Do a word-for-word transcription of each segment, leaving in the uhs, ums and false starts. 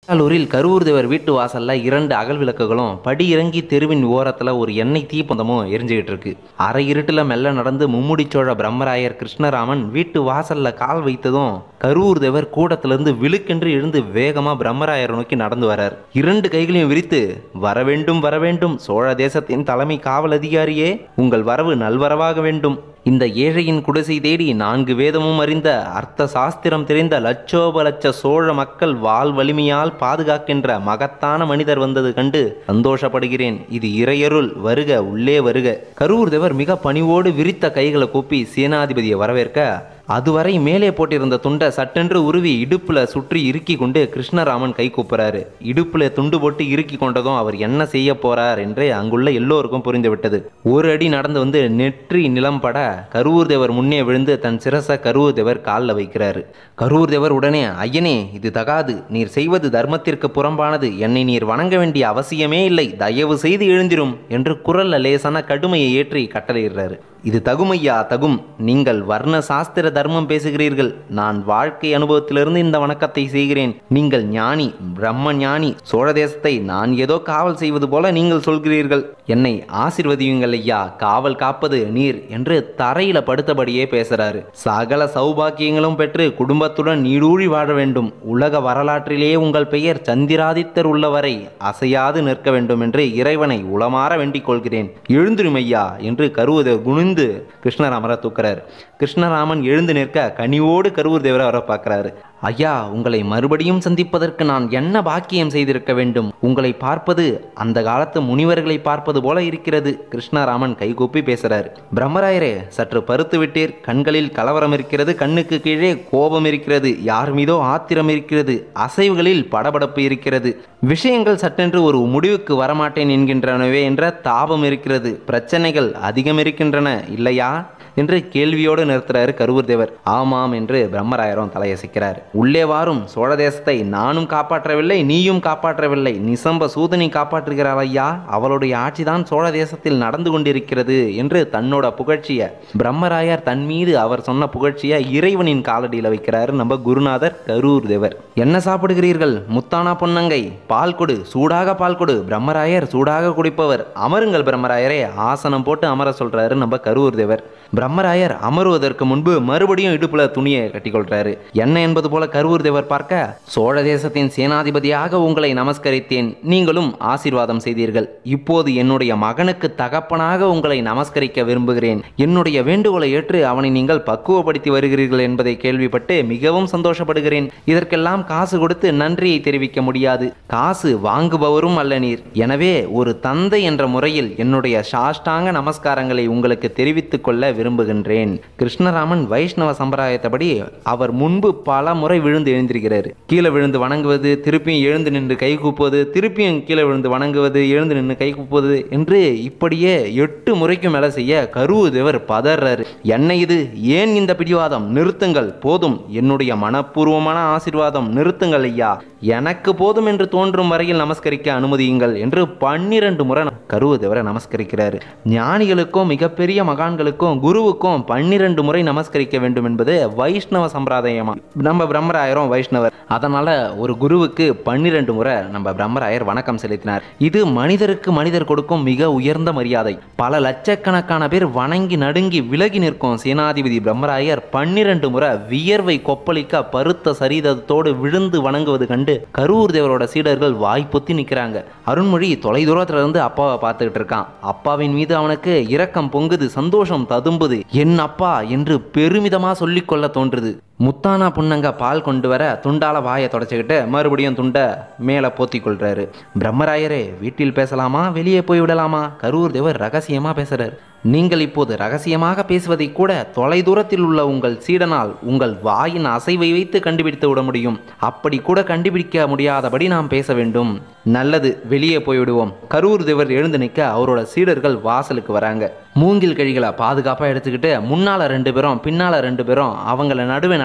கடலூரில் கருவூர் தேவர் வீட்டு வாசல்ல இரண்டு அகல் விளக்குகளும் படி இறங்கி தெருவின் ஓரத்துல ஒரு எண்ணெய் தீப்பந்தமும் எரிஞ்சுக்கிட்டு இருக்கு. அரை இருட்டுல மெல்ல நடந்து மும்முடி சோழ பிரம்மராயர் கிருஷ்ணராமன் வீட்டு வாசல்ல கால் வைத்ததும் கருவூர் தேவர் கூடத்திலிருந்து விழுக்கென்று எழுந்து வேகமா பிரம்மராயர் நோக்கி நடந்து வரார். இரண்டு கைகளையும் விரித்து, வரவேண்டும் வரவேண்டும் சோழ தேசத்தின் தலைமை காவல் அதிகாரியே, உங்கள் வரவு நல்வரவாக வேண்டும். இந்த ஏழையின் குடிசை தேடி நான்கு வேதமும் அறிந்த அர்த்த சாஸ்திரம் தெரிந்த லட்சோப லட்ச சோழ மக்கள் வாள் வலிமையால் பாதுகாக்கின்ற மகத்தான மனிதர் வந்தது கண்டு சந்தோஷப்படுகிறேன். இது இறையருள், வருக உள்ளே வருக. கருவூர் தேவர் மிக பணிவோடு விரித்த கைகளை கூப்பி சேனாதிபதியை வரவேற்க, அதுவரை மேலே போட்டிருந்த துண்டை சட்டென்று உருவி இடுப்புல சுற்றி இறுக்கி கொண்டு கிருஷ்ணராமன் கை கூப்புறாரு. இடுப்புல துண்டு போட்டு இறுக்கி கொண்டதும் அவர் என்ன செய்ய போறார் என்று அங்குள்ள எல்லோருக்கும் புரிந்துவிட்டது. ஒரு அடி நடந்து வந்து நெற்றி நிலம் பட கருவூர் தேவர் முன்னே விழுந்து தன் சிரச கருவூர் தேவர் காலில் வைக்கிறாரு. கருவூர் தேவர் உடனே, ஐயனே, இது தகாது, நீர் செய்வது தர்மத்திற்கு புறம்பானது, என்னை நீர் வணங்க வேண்டிய அவசியமே இல்லை, தயவு செய்து எழுந்திரும் என்று குரல்ல லேசான கடுமையை ஏற்றி கட்டளையிடுறாரு. இது தகுமையா தகும், நீங்கள் வர்ண சாஸ்திர தர்மம் பேசுகிறீர்கள், நான் வாழ்க்கை அனுபவத்திலிருந்து இந்த வணக்கத்தை செய்கிறேன். நீங்கள் ஞானி, பிரம்ம ஞானி, சோழ தேசத்தை நான் ஏதோ காவல் செய்வது போல நீங்கள் சொல்கிறீர்கள், என்னை ஆசீர்வதியுங்கள் ஐயா, காவல் காப்பது நீர் என்று தரையில படுத்தபடியே பேசுறாரு. சகல சௌபாக்கியங்களும் பெற்று குடும்பத்துடன் நீடூழி வாழ வேண்டும், உலக வரலாற்றிலேயே உங்கள் பெயர் சந்திராதித்தர் உள்ளவரை அசையாது நிற்க வேண்டும் என்று இறைவனை உளமாற வேண்டிக் கொள்கிறேன், எழுந்திரும் ஐயா என்று கருவூர் குனிந்து கிருஷ்ணராமரை தூக்குறாரு. கிருஷ்ணராமன் எழுந்து நிற்க கனிவோடு கருவூர் தேவரை வர பார்க்கிறாரு. ஐயா, உங்களை மறுபடியும் சந்திப்பதற்கு நான் என்ன பாக்கியம் செய்திருக்க வேண்டும், உங்களை பார்ப்பது அந்த காலத்து முனிவர்களை பார்ப்பது போல இருக்கிறது. கிருஷ்ணராமன் கைகூப்பி பேசுறாரு. பிரம்மராயரே, சற்று பருத்து விட்டீர், கண்களில் கலவரம் இருக்கிறது, கண்ணுக்கு கீழே கோபம் இருக்கிறது, யார் மீதோ ஆத்திரம் இருக்கிறது, அசைவுகளில் படபடப்பு இருக்கிறது, விஷயங்கள் சட்டென்று ஒரு முடிவுக்கு வரமாட்டேன் என்கின்றனவே என்ற தாபம் இருக்கிறது, பிரச்சனைகள் அதிகம் இருக்கின்றன இல்லையா என்று கேள்வியோடு நிறுத்துறாரு கருவூர் தேவர். ஆமாம் என்று பிரம்மராயரும் தலையசைக்கிறார். உள்ளே வாரும், சோழ தேசத்தை நானும் காப்பாற்றவில்லை, நீயும் காப்பாற்றவில்லை, நிசம்ப சூதனி காப்பாற்றுகிறாள் ஐயா, அவளுடைய ஆட்சிதான் சோழ தேசத்தில் நடந்து கொண்டிருக்கிறது என்று தன்னோட புகழ்ச்சிய பிரம்மராயர் தன் மீது அவர் சொன்ன புகழ்ச்சிய இறைவனின் காலடியில் வைக்கிறாரு நம்ம குருநாதர் கருவூர் தேவர். என்ன சாப்பிடுகிறீர்கள் முத்தானா பொன்னங்கை, பால் கொடு, சூடாக பால் கொடு. பிரம்மராயர் சூடாக குடிப்பவர். அமருங்கள் பிரம்மராயரே, ஆசனம் போட்டு அமர சொல்றாரு நம்ம கருவூர் தேவர். பிரம்மராயர் அமருவதற்கு முன்பு மறுபடியும் இடுப்புல துணியை கட்டிக்கொள்றாரு. என்ன என்பது போல கருவூர் தேவர் பார்க்க, சோழ தேசத்தின் சேனாதிபதியாக உங்களை நமஸ்கரித்தேன், நீங்களும் ஆசீர்வாதம் செய்தீர்கள், இப்போது என்னுடைய மகனுக்கு தகப்பனாக உங்களை நமஸ்கரிக்க விரும்புகிறேன், என்னுடைய வேண்டுகோளை ஏற்று அவனை நீங்கள் பக்குவப்படுத்தி வருகிறீர்கள் என்பதை கேள்விப்பட்டு மிகவும் சந்தோஷப்படுகிறேன். இதற்கெல்லாம் காசு கொடுத்து நன்றியை தெரிவிக்க முடியாது, காசு வாங்குபவரும் அல்ல நீர், எனவே ஒரு தந்தை என்ற முறையில் என்னுடைய சாஷ்டாங்க நமஸ்காரங்களை உங்களுக்கு தெரிவித்துக் கொள்ள விரும்புகின்றேன். கிருஷ்ணராமன் வைஷ்ணவ சம்பிரதாயத்தபடி அவர் முன்பு பல முறை விழுந்து எழுந்திருக்கிறார். கீழே விழுந்து வணங்குவது, திருப்பியும் எழுந்து நின்று கை கூப்புவது, திருப்பியும் கீழே விழுந்து வணங்குவது, எழுந்து நின்று கை கூப்புவது என்று இப்படியே எட்டு முறைக்கும் மேல செய்ய கருவூர் தேவர் பதறாரு. என்ன இது, ஏன் இந்த பிடிவாதம், நிறுத்துங்கள், போதும், என்னுடைய மனப்பூர்வமான ஆசீர்வாதம் நிறுத்துங்கள் ஐயா, எனக்கு போதும் என்று தோன்றும் வரையில் நமஸ்கரிக்க அனுமதியுங்கள் என்று பன்னிரண்டு முறை கருவூர் தேவரை நமஸ்கரிக்கிறாரு. ஞானிகளுக்கும் மிகப்பெரிய மகான்களுக்கும் குருவுக்கும் பன்னிரண்டு முறை நமஸ்கரிக்க வேண்டும் என்பது வைஷ்ணவ சம்பிரதாயமா. நம்ம பிரம்மராயரும் வைஷ்ணவர், அதனால ஒரு குருவுக்கு பன்னிரண்டு முறை நம்ம பிரம்மராயர் வணக்கம் செலுத்தினார். இது மனிதருக்கு மனிதர் கொடுக்கும் மிக உயர்ந்த மரியாதை. பல லட்சக்கணக்கான பேர் வணங்கி நடுங்கி விலகி நிற்கும் சேனாதிபதி பிரம்மராயர் பன்னிரண்டு முறை வியர்வை கொப்பளிக்க பருத்த சரீரத்தோடு விழுந்து வணங்குவது கண்டு கருவூர் தேவரோட சீடர்கள் வாய் பொத்தி நிற்கிறாங்க. அருண்மொழி தொலை தூரத்துல இருந்து அப்பாவை பார்த்துக்கிட்டு இருக்கான். அப்பாவின் மீது அவனுக்கு இரக்கம் பொங்குது, சந்தோஷம் ததும்புது. என் அப்பா என்று பெருமிதமா சொல்லிக் கொள்ள தோன்றுது. முத்தானா புன்னங்க பால் கொண்டு வர துண்டால வாயை தொடச்சிக்கிட்டு மறுபடியும் துண்டை மேலே போத்தி கொள்றாரு. பிரம்மராயரே, வீட்டில் பேசலாமா, வெளியே போய் விடலாமா? கருவூர் தேவர் ரகசியமா பேசுறாரு. நீங்கள் இப்போது ரகசியமாக பேசுவதை கூட தொலை தூரத்தில் உள்ள உங்கள் சீடனால் உங்கள் வாயின் அசைவை வைத்து கண்டுபிடித்து விட முடியும். அப்படி கூட கண்டுபிடிக்க முடியாதபடி நாம் பேச வேண்டும். நல்லது, வெளியே போய்விடுவோம். கருவூர் தேவர் எழுந்து நிற்க அவரோட சீடர்கள் வாசலுக்கு வராங்க. மூங்கில் கழிகளை பாதுகாப்பாக எடுத்துக்கிட்டு முன்னால ரெண்டு பேரும் பின்னால ரெண்டு பேரும் அவங்கள நடுவே நட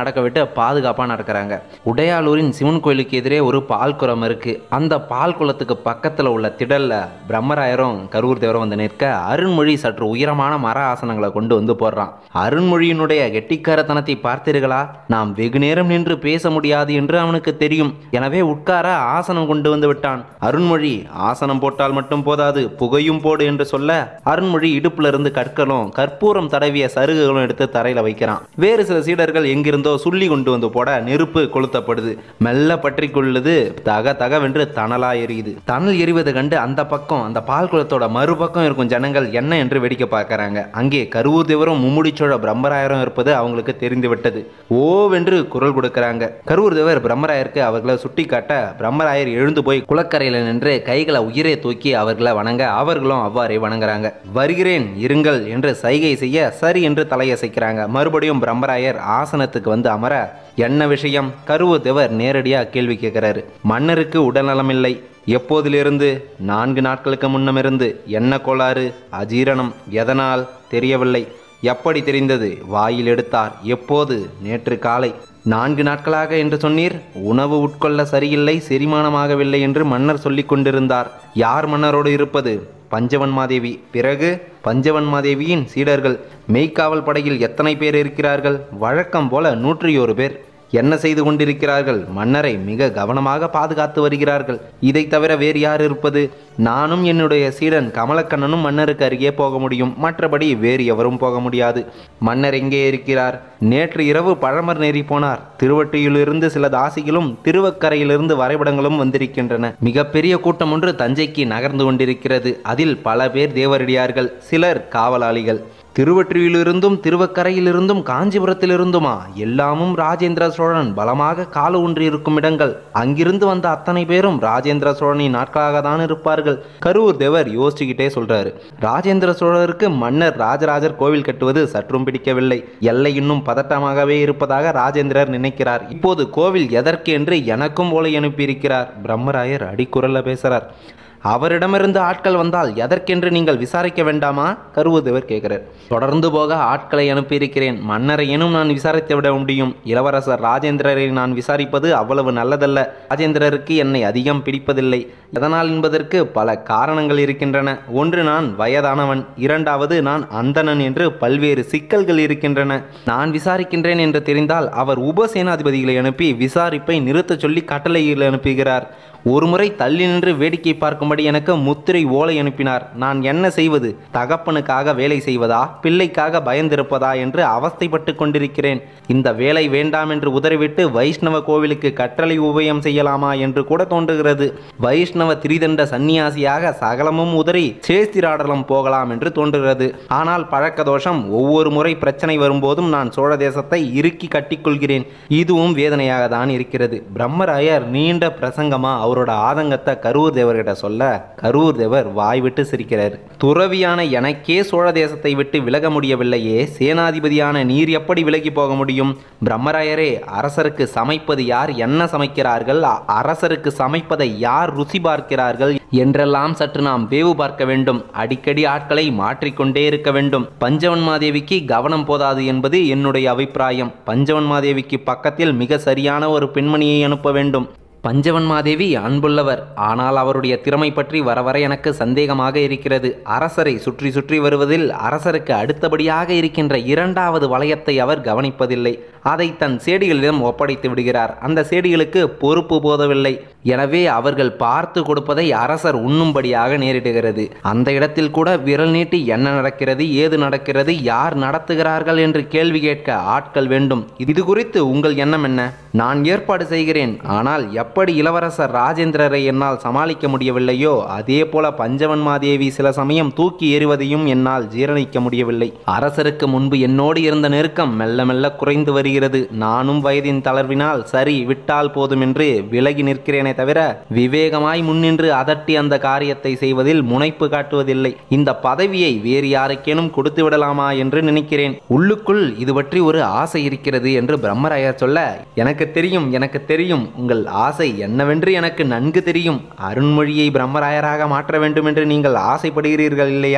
நடக்க விட்டு பாதுகாப்பாக நடக்கிறாங்க. உடையாலூரின் சிவன் கோயிலுக்கு எதிரே ஒரு பால் குளம் இருக்கு. அந்த பால் குளத்துக்கு பக்கத்தில் உள்ள திடல்ல பிரம்மராயரும் கரூர் தேவரும் வந்து நிற்க அருண்மொழி சற்று உயரமான மர ஆசனங்களை கொண்டு வந்து போடுறான். அருண்மொழியினுடைய கெட்டிக்காரத்தனத்தை பார்த்தீர்களா? நாம் வெகு நேரம் நின்று பேச முடியாது என்று அவனுக்கு தெரியும். எனவே உட்கார ஆசனம் கொண்டு வந்து விட்டான். அருண்மொழி, ஆசனம் போட்டால் மட்டும் போதாது, புகையும் போடு என்று சொல்ல அருண்மொழி இடுப்புல இருந்து கற்களும் கற்பூரம் தடவிய சருகுகளும் எடுத்து தரையில வைக்கிறான். வேறு சில சீடர்கள் எங்கிருந்தோ சுள்ளி கொண்டு வந்து போட நெருப்பு கொளுத்தப்படுது. மெல்ல பற்றி கொள்ளுது. தக தகவென்று தணலா எரியுது. தணல் எரிவதை கண்டு அந்த பக்கம், அந்த பால் குளத்தோட மறுபக்கம் இருக்கும் ஜனங்கள் என்ன என்று வேடிக்கை பார்க்கறாங்க. அங்கே கரூர் தேவரும் மும்முடிச்சோழ பிரம்மராயரும் இருப்பது அவங்களுக்கு தெரிந்து விட்டது. ஓவென்று குரல் கொடுக்கிறாங்க. கரூர் தேவர் பிரம்மராயருக்கு அவர்களை சுட்டி காட்ட பிரம்மராயர் எழுந்து போய் குளக்கரையில் நின்று கைகளை உயிரை தூக்கி அவர்களை வணங்க அவர்களும் அவ்வாறே வணங்குறாங்க. வருகிறேன் இருங்கள் என்று சைகை செய்ய சரி என்று தலையசைக்கிறாங்க. மறுபடியும் பிரம்மராயர் ஆசனத்துக்கு வந்து அமர என்ன விஷயம்? கரூர் தேவர் நேரடியாக கேள்வி கேட்கிறாரு. மன்னருக்கு உடல்நலமில்லை. எப்போதிலிருந்து? நான்கு நாட்களுக்கு முன்னமிருந்து. என்ன கோளாறு? அஜீரணம். எதனால்? தெரியவில்லை. எப்படி தெரிந்தது? வாயில் எடுத்தார். எப்போது? நேற்று காலை. நான்கு நாட்களாக என்று சொன்னீர். உணவு உட்கொள்ள சரியில்லை, செரிமானமாகவில்லை என்று மன்னர் சொல்லிக் கொண்டிருந்தார். யார் மன்னரோடு இருப்பது? பஞ்சவன்மாதேவி. பிறகு? பஞ்சவன்மாதேவியின் சீடர்கள். மெய்க்காவல் படையில் எத்தனை பேர் இருக்கிறார்கள்? வழக்கம் போல நூற்றி ஒரு பேர். என்ன செய்து கொண்டிருக்கிறார்கள்? மன்னரை மிக கவனமாக பாதுகாத்து வருகிறார்கள். இதை தவிர வேறு யார் இருப்பது? நானும் என்னுடைய சீடன் கமலக்கண்ணனும் மன்னருக்கு அருகே போக முடியும். மற்றபடி வேறு எவரும் போக முடியாது. மன்னர் எங்கே இருக்கிறார்? நேற்று இரவு பழமர் நேரி போனார். திருவட்டியிலிருந்து சில தாசிகளும் திருவக்கரையிலிருந்து வரைபடங்களும் வந்திருக்கின்றன. மிகப்பெரிய கூட்டம் ஒன்று தஞ்சைக்கு நகர்ந்து கொண்டிருக்கிறது. அதில் பல பேர் தேவரடியார்கள், சிலர் காவலாளிகள். திருவற்றியிலிருந்தும் திருவக்கரையிலிருந்தும் காஞ்சிபுரத்திலிருந்துமா? எல்லாமும் ராஜேந்திர சோழன் பலமாக கால ஊன்றி இருக்கும் இடங்கள். அங்கிருந்து வந்த அத்தனை பேரும் ராஜேந்திர சோழனின் நாட்களாக தான் இருப்பார்கள். கரூர் தேவர் யோசிச்சுக்கிட்டே சொல்றாரு. ராஜேந்திர சோழருக்கு மன்னர் ராஜராஜர் கோவில் கட்டுவது சற்றும் பிடிக்கவில்லை. எல்லை இன்னும் பதட்டமாகவே இருப்பதாக ராஜேந்திரர் நினைக்கிறார். இப்போது கோவில் எதற்கு என்று எனக்கும் ஓலை அனுப்பியிருக்கிறார். பிரம்மராயர் அடிக்குரல்ல பேசுறார். அவரிடமிருந்து ஆட்கள் வந்தால் எதற்கென்று நீங்கள் விசாரிக்க வேண்டாமா? கருவூர்தேவர் கேட்கிறார். தொடர்ந்து போக ஆட்களை அனுப்பியிருக்கிறேன். மன்னரையேனும் நான் விசாரித்து விட முடியும். இளவரசர் ராஜேந்திரரை நான் விசாரிப்பது அவ்வளவு நல்லதல்ல. ராஜேந்திரருக்கு என்னை அதிகம் பிடிப்பதில்லை. எதனால் என்பதற்கு பல காரணங்கள் இருக்கின்றன. ஒன்று, நான் வயதானவன். இரண்டாவது, நான் அந்தணன் என்று பல்வேறு சிக்கல்கள் இருக்கின்றன. நான் விசாரிக்கின்றேன் என்று தெரிந்தால் அவர் உபசேனாதிபதிகளை அனுப்பி விசாரிப்பை நிறுத்த சொல்லி கட்டளையில் அனுப்புகிறார். ஒருமுறை தள்ளி நின்று வேடிக்கை பார்க்கும்படி எனக்கு முத்திரை ஓலை அனுப்பினார். நான் என்ன செய்வது? தகப்பனுக்காக வேலை செய்வதா, பிள்ளைக்காக பயந்திருப்பதா என்று அவஸ்தைப்பட்டு கொண்டிருக்கிறேன். இந்த வேலை வேண்டாம் என்று உதறிவிட்டு வைஷ்ணவ கோவிலுக்கு கட்டளை உபயம் செய்யலாமா என்று கூட தோன்றுகிறது. வைஷ்ணவ திரிதண்ட சந்நியாசியாக சகலமும் உதறி சேஸ்திராடலம் போகலாம் என்று தோன்றுகிறது. ஆனால் பழக்க தோஷம். ஒவ்வொரு முறை பிரச்சனை வரும்போதும் நான் சோழ தேசத்தை இறுக்கி கட்டிக்கொள்கிறேன். இதுவும் வேதனையாக தான் இருக்கிறது. பிரம்மராயர் நீண்ட பிரசங்கமா அவரோட ஆதங்கத்தை கரூர் தேவர்கிட்ட சொல்ல கரூர் தேவர் வாய் விட்டு சிரிக்கிறார். துறவியான எனக்கே சோழ தேசத்தை விட்டு விலக முடியவில்லையே, சேனாதிபதியான நீர் எப்படி விலகி போக முடியும்? பிரம்மராயரே, அரசருக்கு சமைப்பது யார், என்ன சமைக்கிறார்கள், அரசருக்கு சமைப்பதை யார் ருசி பார்க்கிறார்கள் என்றெல்லாம் சற்று நாம் வேவு பார்க்க வேண்டும். அடிக்கடி ஆட்களை மாற்றிக்கொண்டே இருக்க வேண்டும். பஞ்சவன்மாதேவிக்கு கவனம் போதாது என்பது என்னுடைய அபிப்பிராயம். பஞ்சவன்மாதேவிக்கு பக்கத்தில் மிக சரியான ஒரு பெண்மணியை அனுப்ப வேண்டும். பஞ்சவன்மாதேவி அன்புள்ளவர். ஆனால் அவருடைய திறமை பற்றி வர வர எனக்கு சந்தேகமாக இருக்கிறது. அரசரை சுற்றி சுற்றி வருவதில் அரசருக்கு அடுத்தபடியாக இருக்கின்ற இரண்டாவது வளையத்தை அவர் கவனிப்பதில்லை. அதை தன் சேடிகளிடம் ஒப்படைத்து விடுகிறார். அந்த சேடிகளுக்கு பொறுப்பு போதவில்லை. எனவே அவர்கள் பார்த்து கொடுப்பதை அரசர் உண்ணும்படியாக நேரிடுகிறது. அந்த இடத்தில் கூட விரல் நீட்டி என்ன நடக்கிறது, ஏது நடக்கிறது, யார் நடத்துகிறார்கள் என்று கேள்வி கேட்க ஆட்கள் வேண்டும். இது குறித்து உங்கள் எண்ணம் என்ன? நான் ஏற்பாடு செய்கிறேன். ஆனால் எப்படி இளவரசர் ராஜேந்திரரை என்னால் சமாளிக்க முடியவில்லையோ அதே போல பஞ்சவன்மாதேவி சில சமயம் தூக்கி எறிவதையும் என்னால் ஜீரணிக்க முடியவில்லை. அரசருக்கு முன்பு என்னோடு இருந்த நெருக்கம் மெல்ல மெல்ல குறைந்து வருகிறது. நானும் வயதின் தளர்வினால் சரி விட்டால் போதும் என்று விலகி நிற்கிறேனே தவிர விவேகமாய் முன்னின்று அதட்டி அந்த காரியத்தை செய்வதில் முனைப்பு காட்டுவதில்லை. இந்த பதவியை வேறு யாருக்கேனும் கொடுத்து விடலாமா என்று நினைக்கிறேன். உள்ளுக்குள் இது பற்றி ஒரு ஆசை இருக்கிறது என்று பிரம்மராயர் சொல்ல, எனக்கு தெரியும் எனக்கு தெரியும் உங்கள் ஆசை என்னவென்று எனக்கு நன்கு தெரியும். அருண்மொழியை பிரம்மராயராக மாற்ற வேண்டும் என்று நீங்கள் ஆசைப்படுகிறீர்கள் இல்லையா?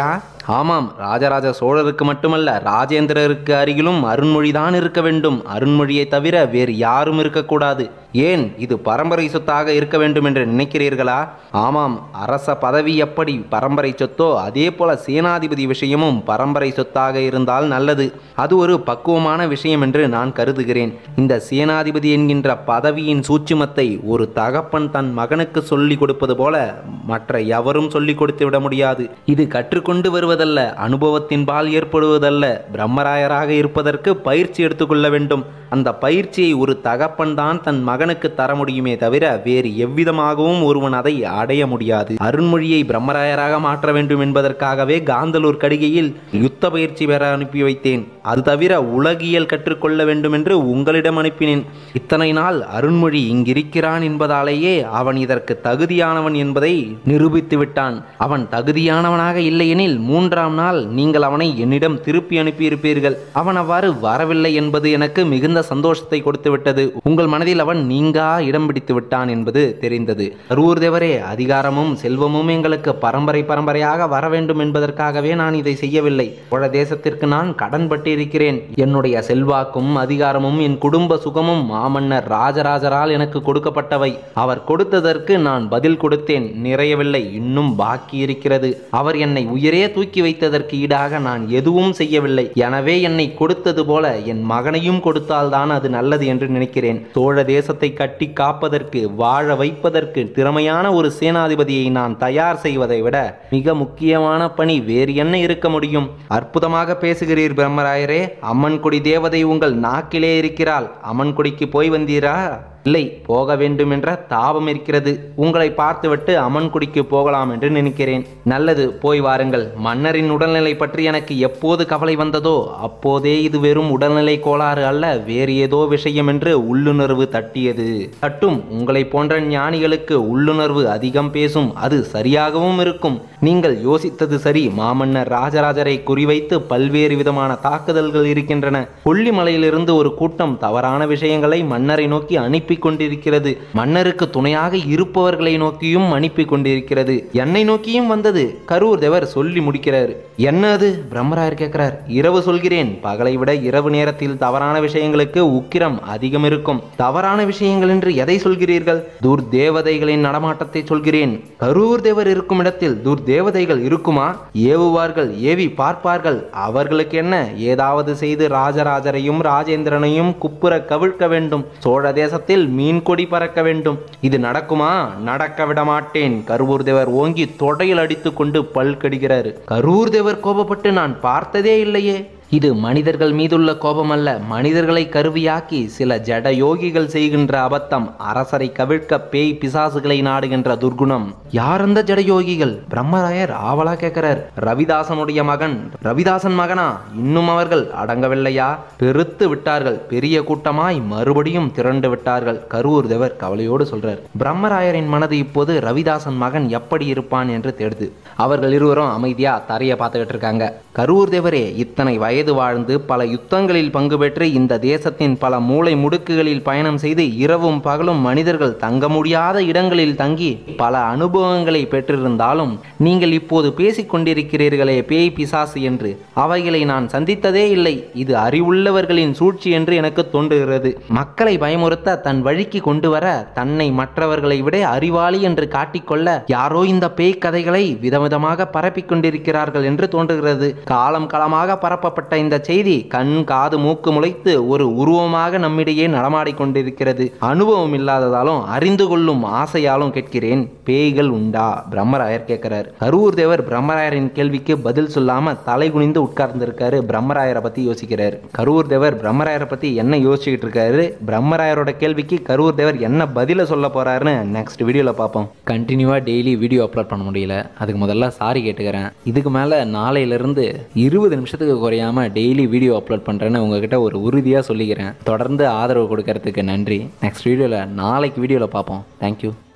ஆமாம், ராஜராஜ சோழருக்கு மட்டுமல்ல, ராஜேந்திரருக்கு அருகிலும் அருண்மொழிதான் இருக்க வேண்டும். அருண்மொழியை தவிர வேறு யாரும் இருக்கக்கூடாது. ஏன், இது பரம்பரை சொத்தாக இருக்க வேண்டும் என்று நினைக்கிறீர்களா? ஆமாம், அரச பதவி எப்படி பரம்பரை சொத்தோ அதே போல சேனாதிபதி விஷயமும் பரம்பரை சொத்தாக இருந்தால் நல்லது. அது ஒரு பக்குவமான விஷயம் என்று நான் கருதுகிறேன். இந்த சேனாதிபதி என்கின்ற பதவியின் சூட்சுமத்தை ஒரு தகப்பன் தன் மகனுக்கு சொல்லிக் கொடுப்பது போல மற்ற எவரும் சொல்லிக் கொடுத்து விட முடியாது. இது கற்றுக்கொண்டு வருவதல்ல, அனுபவத்தின்பால் ஏற்படுவதல்ல. பிரம்மராயராக இருப்பதற்கு பயிற்சி எடுத்துக்கொள்ள வேண்டும். அந்த பயிற்சியை ஒரு தகப்பன் தான் தன் மகனுக்கு தர முடியுமே தவிர வேறு எவ்விதமாகவும் ஒருவன் அதை அடைய முடியாது. அருண்மொழியை பிரம்மராயராக மாற்ற வேண்டும் என்பதற்காகவே காந்தலூர் கடிகையில் யுத்த பயிற்சி பெற அனுப்பி வைத்தேன். அது தவிர உலகியல் கற்றுக்கொள்ள வேண்டும் என்று உங்களிடம் அனுப்பினேன். இத்தனை நாள் அருண்மொழி இங்கிருக்கிறான் என்பதாலேயே அவன் இதற்கு தகுதியானவன் என்பதை நிரூபித்து விட்டான். அவன் தகுதியானவனாக இல்லையெனில் மூன்றாம் நாள் நீங்கள் அவனை என்னிடம் திருப்பி அனுப்பியிருப்பீர்கள். அவன் அவ்வாறு வரவில்லை என்பது எனக்கு மிகுந்த சந்தோஷத்தை கொடுத்து விட்டது. உங்கள் மனதில் அவன் நீங்கா இடம் பிடித்து விட்டான் என்பது தெரிந்தது. கரூர் தேவரே, அதிகாரமும் செல்வமும் எங்களுக்கு பரம்பரை பரம்பரையாக வர வேண்டும் என்பதற்காகவே நான் இதை செய்யவில்லை. சோழ தேசத்திற்கு நான் கடன்பட்டு இருக்கிறேன். என்னுடைய செல்வாக்கும் அதிகாரமும் என் குடும்ப சுகமும் மாமன்னர் ராஜராஜரால் எனக்கு கொடுக்கப்பட்டவை. அவர் கொடுத்ததற்கு நான் பதில் கொடுத்தேன். நிறையவில்லை, இன்னும் பாக்கி இருக்கிறது. அவர் என்னை உயரே தூக்கி வைத்ததற்கு ஈடாக நான் எதுவும் செய்யவில்லை. எனவே என்னை கொடுத்தது போல என் மகனையும் கொடுத்தால் தான் அது நல்லது என்று நினைக்கிறேன். சோழ தேசத்தை கட்டி காப்பதற்கு, வாழ வைப்பதற்கு திறமையான ஒரு சேனாதிபதியை நான் தயார் செய்வதை விட மிக முக்கியமான பணி வேறு என்ன இருக்க முடியும்? அற்புதமாக பேசுகிறீர் பிரம்மராயரே. அம்மன் கொடி தேவதை உங்கள் நாக்கிலே இருக்கிறாள். அம்மன் கொடிக்கு போய் வந்தீரா? இல்லை, போக வேண்டும் என்ற தாபம் இருக்கிறது. உங்களை பார்த்துவிட்டு அம்மன் குடிக்கு போகலாம் என்று நினைக்கிறேன். நல்லது, போய் வாருங்கள். மன்னரின் உடல்நிலை பற்றி எனக்கு எப்போது கவலை வந்ததோ அப்போதே இது வெறும் உடல்நிலை கோளாறு அல்ல, வேறு ஏதோ விஷயம் என்று உள்ளுணர்வு தட்டியது. தட்டும், உங்களை போன்ற ஞானிகளுக்கு உள்ளுணர்வு அதிகம் பேசும். அது சரியாகவும் இருக்கும். நீங்கள் யோசித்தது சரி. மாமன்னர் ராஜராஜரை குறிவைத்து பல்வேறு விதமான தாக்குதல்கள் இருக்கின்றன. கொல்லிமலையிலிருந்து ஒரு கூட்டம் தவறான விஷயங்களை மன்னரை நோக்கி அனுப்பி கொண்டிருக்கிறது. மன்னருக்கு துணையாக இருப்பவர்களை நோக்கியும் அனுப்பி கொண்டிருக்கிறது. என்னை நோக்கியும் வந்தது. கரூர் தேவர் சொல்லி முடிக்கிறார். என்ன அது? பிரம்மராயர் கேட்கிறார். இரவு சொல்கிறேன். பகலை விட இரவு நேரத்தில் தவறான விஷயங்களுக்கு உக்கிரம் அதிகம் இருக்கும். தவறான விஷயங்கள் என்று எதை சொல்கிறீர்கள்? துர்தேவதைகளின் நடமாட்டத்தை சொல்கிறேன். கரூர் தேவர் இருக்கும் இடத்தில் துர்தேவதைகள் இருக்குமா? ஏவுவார்கள், ஏவி பார்ப்பார்கள். அவர்களுக்கு என்ன? ஏதாவது செய்து ராஜராஜரையும் ராஜேந்திரனையும் குப்புற கவிழ்க்க வேண்டும். சோழ தேசத்தில் மீன் கொடி பறக்க வேண்டும். இது நடக்குமா? நடக்க விட மாட்டேன். கரூர் தேவர் ஓங்கி தொடையில் அடித்து கொண்டு பல் கடிக்கிறார். கரூர் தேவர் கோபப்பட்டு நான் பார்த்ததே இல்லையே. இது மனிதர்கள் மீதுள்ள கோபம் அல்ல, மனிதர்களை கருவியாக்கி சில ஜட யோகிகள் செய்கின்ற அபத்தம். அரசரை கவிழ்க்க பேய் பிசாசுகளை நாடுகின்ற துர்குணம். யார் அந்த ஜட யோகிகள்? பிரம்மராயர் ஆவலா கேட்கிறார். ரவிதாசனுடைய மகன். ரவிதாசன் மகனா? இன்னும் அவர்கள் அடங்கவில்லையா? பெருத்து விட்டார்கள். பெரிய கூட்டமாய் மறுபடியும் திரண்டு விட்டார்கள். கரூர் தேவர் கவலையோடு சொல்றார். பிரம்மராயரின் மனது இப்போது ரவிதாசன் மகன் எப்படி இருப்பான் என்று தேடுது. அவர்கள் இருவரும் அமைதியா தரைய பார்த்துக்கிட்டு இருக்காங்க. கரூர் தேவரே, இத்தனை வயது வாழ்ந்து பல யுத்தங்களில் பங்கு பெற்று இந்த தேசத்தின் பல மூளை முடுக்குகளில் பயணம் செய்து இரவும் பகலும் மனிதர்கள் தங்க முடியாத இடங்களில் தங்கி பல அனுபவங்களை பெற்றிருந்தாலும் நீங்கள் இப்போது பேசிக் கொண்டிருக்கிறீர்களே பேய் பிசாசு என்று, அவைகளை நான் சந்தித்ததே இல்லை. இது அறிவுள்ளவர்களின் சூழ்ச்சி என்று எனக்கு தோன்றுகிறது. மக்களை பயமுறுத்த தன் வழிக்கு கொண்டு வர தன்னை மற்றவர்களை விட அறிவாளி என்று காட்டிக்கொள்ள யாரோ இந்த பேய் கதைகளை விதவிதமாக பரப்பிக் கொண்டிருக்கிறார்கள் என்று தோன்றுகிறது. காலம் காலமாக பரப்பப்பட்ட இந்த செய்தி கண் காது மூக்கு முளைத்து ஒரு உருவமாக நம்மிடையே நடமாடிக் கொண்டிருக்கிறது. அனுபவம் இல்லாததாலும் அறிந்து கொள்ளும் ஆசையாலும் கேட்கிறேன், பேய்கள் உண்டா? பிரம்மராயர் கேட்கிறார். கரூர் தேவர் பிரம்மராயரின் கேள்விக்கு பதில் சொல்லாம தலை குனிந்து உட்கார்ந்திருக்காரு. பிரம்மராயரை பத்தி யோசிக்கிறார். கரூர் தேவர் பிரம்மராயரை பத்தி என்ன யோசிச்சுக்கிட்டு இருக்காரு, பிரம்மராயரோட கேள்விக்கு கரூர் தேவர் என்ன பதில சொல்ல போறாருன்னு நெக்ஸ்ட் வீடியோல பார்ப்போம். கண்டினியூவா டெய்லி வீடியோ அப்லோட் பண்ண முடியல, அதுக்கு முதல்ல சாரி கேட்டுக்கிறேன். இதுக்கு மேல நாளையிலிருந்து இருபது நிமிஷத்துக்கு குறையாம டெய்லி வீடியோ அப்லோட் பண்ணுறேன்னு உங்ககிட்ட ஒரு உறுதியாக சொல்லிக்கிறேன். தொடர்ந்து ஆதரவு கொடுக்கறதுக்கு நன்றி. நெக்ஸ்ட் வீடியோவில் நாளைக்கு வீடியோவில் பார்ப்போம். தேங்க்யூ.